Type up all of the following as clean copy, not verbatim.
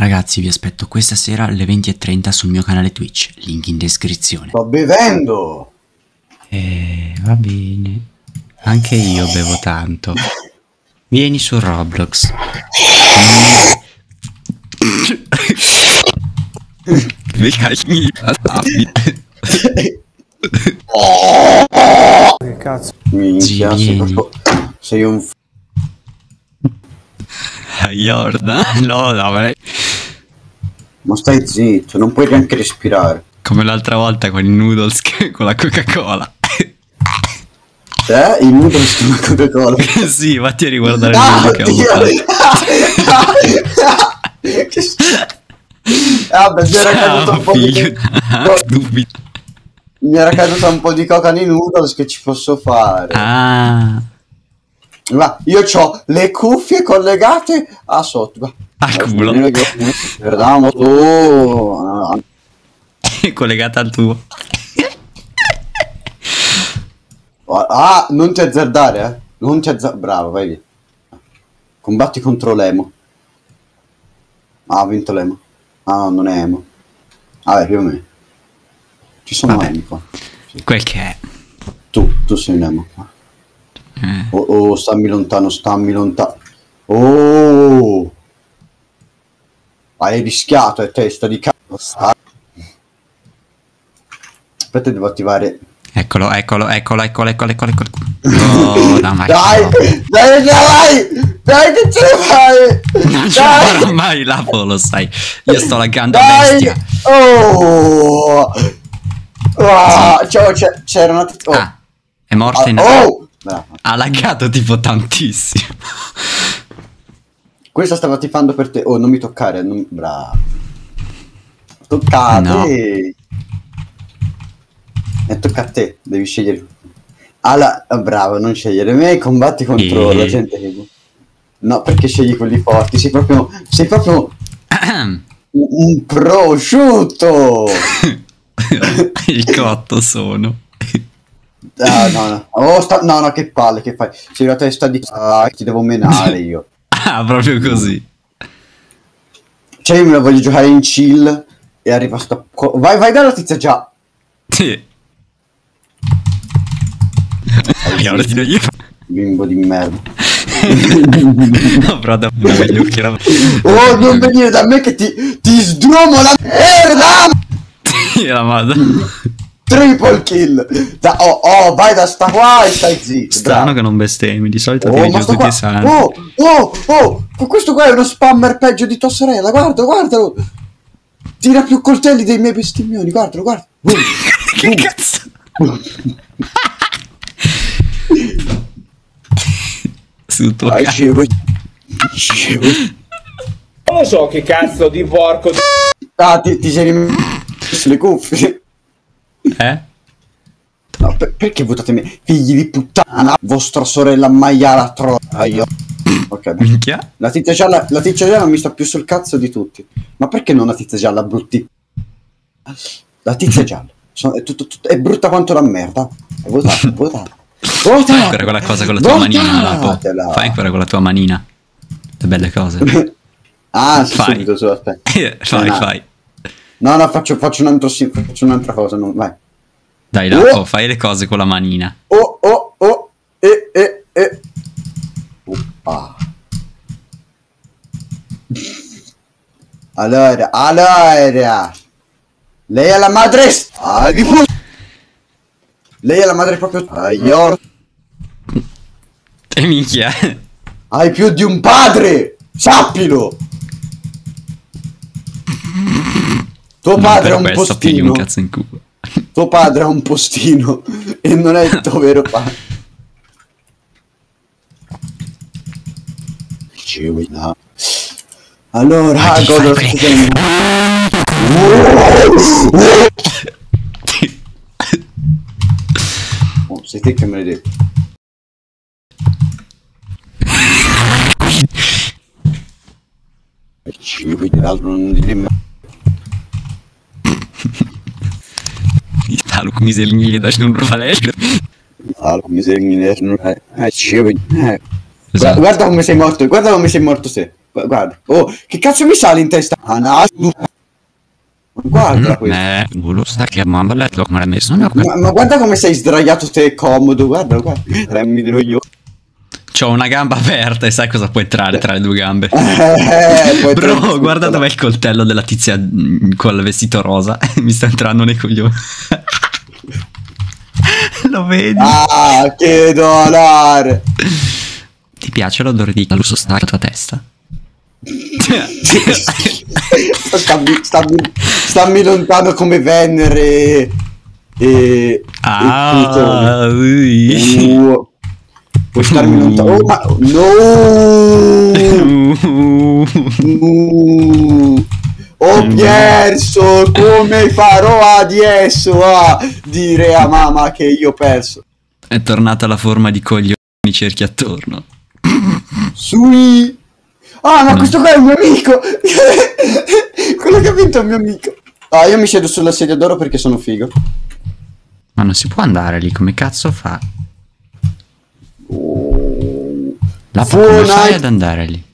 Ragazzi, vi aspetto questa sera alle 20:30 sul mio canale Twitch, link in descrizione. Sto bevendo! Va bene. Anche io bevo tanto. Vieni su Roblox. Che cazzo? Minchia, sei un Jordan, no, ma stai zitto, non puoi neanche respirare. come l'altra volta con i noodles con la Coca-Cola. I noodles con la Coca-Cola. Sì, vatti a riguardare il video che ho Vabbè, mi era caduto un po' mi era caduta un po' di coca nei noodles, che ci posso fare? Ma io c'ho le cuffie collegate a sotto. A culo. Guardiamo tu. Collegata al tuo. Ah, non ti azzardare, eh. Non ti azzardare. Bravo, vai via. Combatti contro l'emo. Ah, ha vinto l'emo. Ah, no, non è emo. Vabbè, più o meno. Ci sono emo qua. Sì. Quel che è. Tu sei un emo. Oh, stammi lontano, stammi lontano. Oh! Hai rischiato, è testa di cazzo. Aspetta, devo attivare. Eccolo. Oh, Dai, che ce ne fai? Non ce la farò mai l'apo, lo sai. Io sto laggando a bestia. Oh! C'era una... Oh. Ah, è morta in... Oh! Ha laggato tipo tantissimo. Questa stava tifando per te. Oh, non mi toccare. Bravo. Toccate. No. Tocca a te. Devi scegliere. Bravo, non scegliere me. Combatti contro la gente che... No, perché scegli quelli forti? Sei proprio un prosciutto. Il cotto sono. No. Oh, no, che palle, che fai? Sei la testa di... ti devo menare io. Ah, proprio così. Cioè, io me la voglio giocare in chill e arriva sta... Vai dalla tizia già. Sì. Ora ti do io. Bimbo di merda. No, però da gli occhi era... Oh, non venire da me che ti sdrumo la merda! La madonna. Triple kill! Vai da sta qua e stai zitto. Strano bravo. che non bestemmi, di solito ti leggi tutti i santi. Oh! Questo qua è uno spammer peggio di tua sorella, guardalo! Tira più coltelli dei miei bestemmioni, guardalo. Che cazzo? Sul tuo cazzo. Non lo so che cazzo di porco. Ti sei rimesso le cuffie? No, perché votate me? Figli di puttana, vostra sorella maiala troia. Ok, minchia. La tizia gialla mi sta più sul cazzo di tutti. Ma perché non la tizia gialla, brutti? La tizia gialla è brutta quanto la merda. Votate. Fai ancora quella cosa con la tua manina, Lapo. Fai ancora con la tua manina le belle cose. Subito, su, aspetta. Fai. No, faccio un'altra cosa, vai. Dai, Lapo, fai le cose con la manina. Allora. Lei è la madre. Lei è la madre proprio. E minchia. Hai più di un padre! Sappilo! Tuo padre è un postino. Un cazzo in culo. Tuo padre è un postino e non è il tuo vero padre. No. Allora, cosa sei te che me l'hai detto. L'altro non dire mai. Talu mi se mi da non falesco. Guarda come sei morto, te. Guarda. Oh, che cazzo mi sale in testa? Ah, no. Guarda questo. Ma guarda come sei sdraiato te comodo, guarda. Mi dirò io. C'ho una gamba aperta e sai cosa può entrare tra le due gambe. Bro, guarda dov'è il coltello della tizia col vestito rosa. Mi sta entrando nei coglioni. Lo vedi? Ah, che dolore. Ti piace l'odore di lusso sta alla tua testa? Stammi lontano come Venere e Plutone. Puoi starmi lontano. Oh, ma no! Ho perso! Come farò adesso a dire a mamma che io ho perso? È tornata la forma di coglioni cerchi attorno. Sui! Ah, ma questo qua è un mio amico! Quello che ha vinto è un mio amico. Ah, io mi siedo sulla sedia d'oro perché sono figo. Ma non si può andare lì, come cazzo fa? Come fai ad andare lì?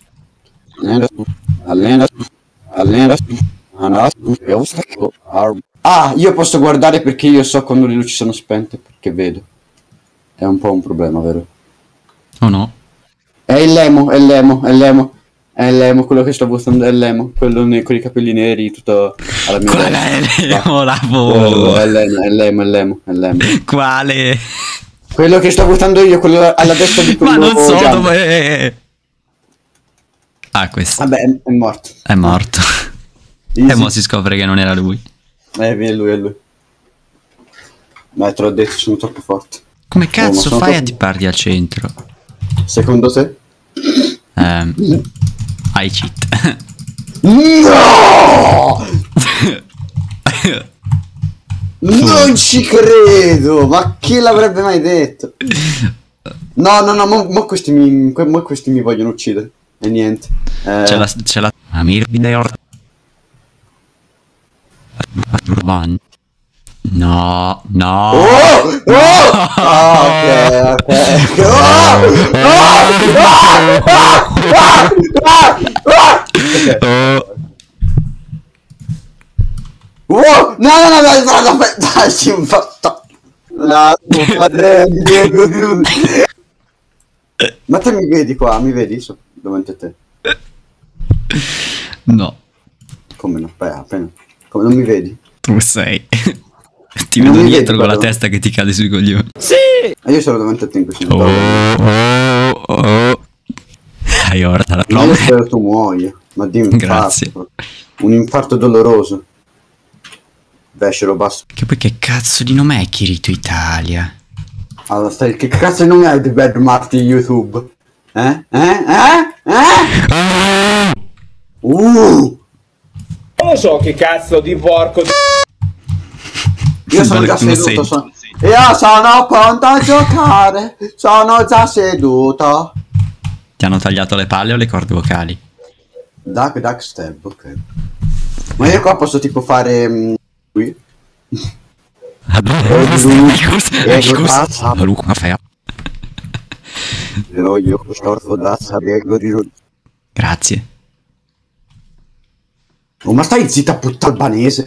Ah, io posso guardare perché io so quando le luci sono spente, perché vedo. È un po' un problema, vero? Oh no? È il Lemo, quello che sto buttando è il Lemo, quello con i capelli neri, tutto alla mia Qual è Lemo? È il Lemo. Quale? Quello che sto buttando io, quello alla destra di quello. Ma non so giallo. dove è. Ah, questo. Vabbè, è morto. È morto. E mo si scopre che non era lui. È lui. Ma te l'ho detto, sono troppo forte. Come cazzo fai a tipparti al centro? Secondo te? Hai cheat. No! Non ci credo! Ma chi l'avrebbe mai detto? No, mo questi mi vogliono uccidere. E niente. C'è la Amir Bideor. No. Oh! Ok. Oh! No, dai, si infatta. Ma te mi vedi qua? Mi vedi? Davanti a te. No. Come no? Beh, appena. Come non mi vedi? Tu sei. Ti vedo dietro con la testa che ti cade sui coglioni. Sì! E io sono davanti a te in questo momento. Hai orta la io spero tu muoia. Ma dimmi. Grazie. Un infarto doloroso. Vescero basso. Che poi che cazzo di nome è Kirito Italia? Allora stai, che cazzo di nome è The Bad Marty YouTube? Non lo so che cazzo di porco. Io sono già seduto. Io sono pronto a giocare. Sono già seduto. Ti hanno tagliato le palle o le corde vocali? Duck step, ok. Ma io qua posso tipo fare qui. Grazie. Oh, ma stai zitta puttana albanese.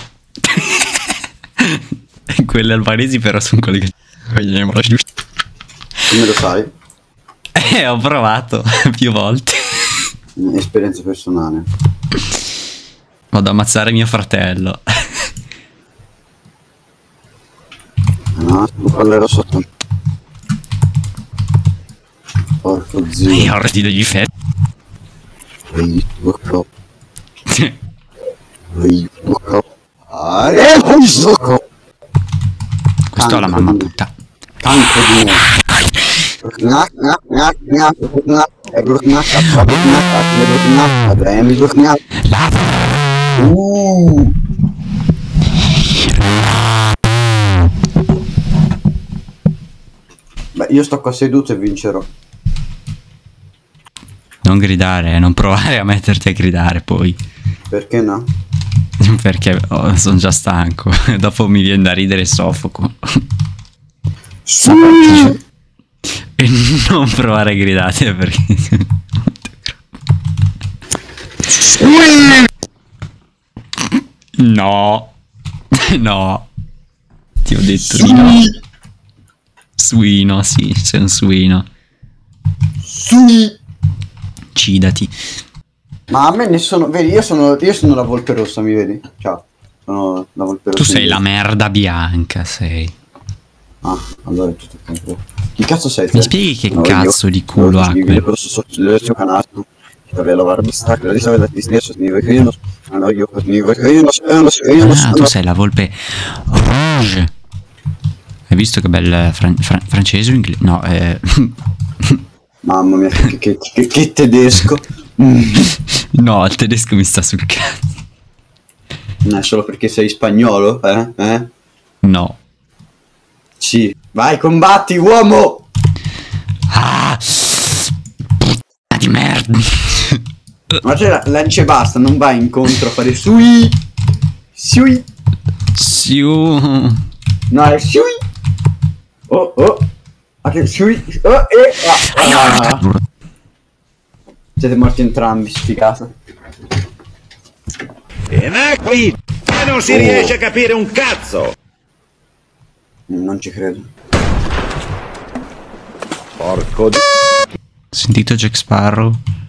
Quelle albanesi però sono quelli che... Come lo sai? Ho provato più volte. Esperienza personale. Vado ad ammazzare mio fratello. No, parlerò sotto. Porco zio. Io ho degli ferri. Questo è la mamma puttana. Tanto di Beh, io sto qua seduto e vincerò. Non gridare, non provare a metterti a gridare poi. Perché no? Perché sono già stanco. Dopo mi viene da ridere e soffoco. Sì. E non provare a gridare perché... No. No. Ti ho detto di no. Suino, sì, sei un suino. Cidati. Ma a me nessuno... Vedi, io sono la volpe rossa, mi vedi? Ciao. Sono la volpe rossa. Tu sei la merda bianca, sei. Ah, allora è tutto il Chi cazzo sei? Mi spieghi che cazzo di culo ha quel... Ah, tu sei la volpe rouge. Hai visto che bel francese o inglese? No, Mamma mia, che tedesco. No, il tedesco mi sta sul cazzo. No, è solo perché sei spagnolo, eh? No. Sì. Vai, combatti, uomo! Ah! Di merda. Ma c'è lancia e basta, non vai incontro a fare sui. Siu. No, è sui. Oh. Anche sui. Siete morti entrambi, sfigato. E qui e non si riesce a capire un cazzo! Non ci credo. Porco Sentito Jack Sparrow?